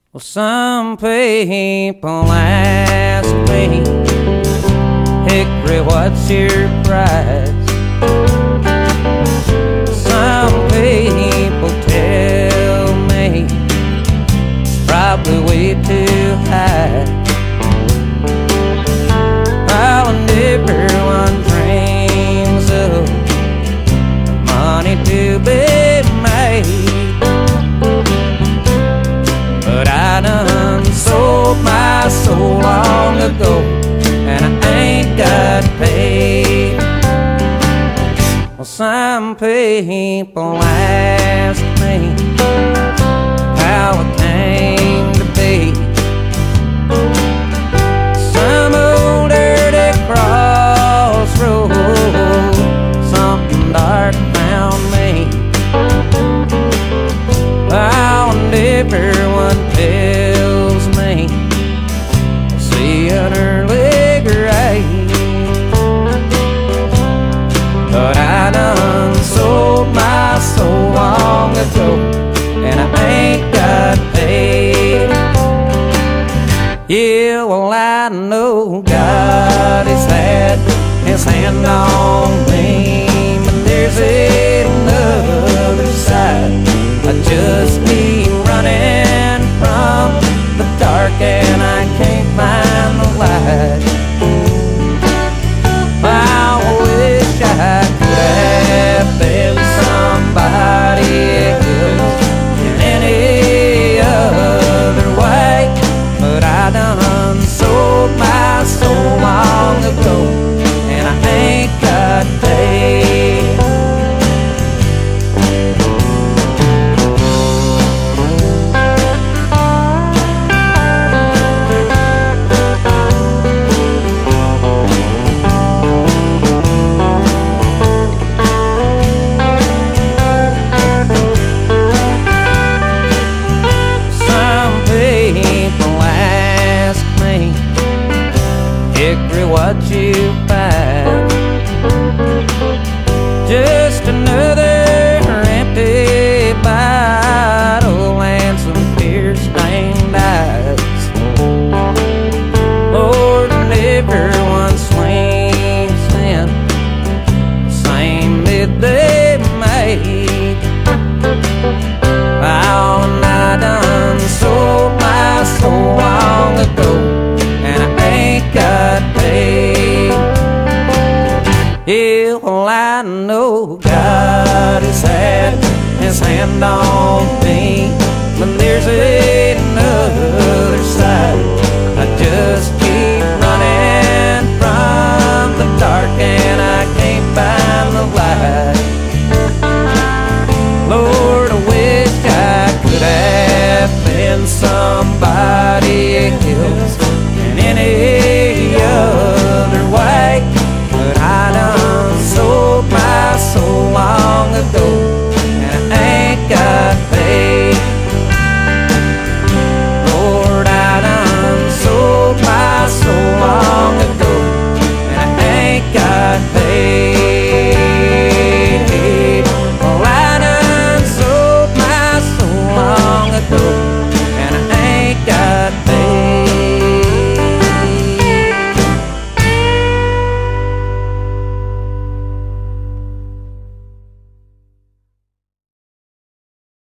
Well, some people ask me, Hick'ry, what's your price? Some people tell me it's probably way too high. While everyone dreams of money to be made, but I done sold my soul long ago, and I ain't got paid. Well, some people ask me how it came to be. Some old dirty crossroad, something dark found me. Wow, and everyone tells me I'll see an early grave, but I done sold my soul long ago, and I ain't got paid. Yeah, well, I know God has had His hand on me, but there's another side. I just keep running from the dark, and I can't find the light. I wish I could have been somebody else in any other way, but I done sold my soul long ago, and I ain't got paid. Hick'ry, what you find? Just another empty bottle and some tear-stained eyes. Lord, and everyone sleeps in the same bed they made. Oh, and I done sold my soul long ago, and I ain't got paid. Yeah, well, I know God has had His hand on me, but there's a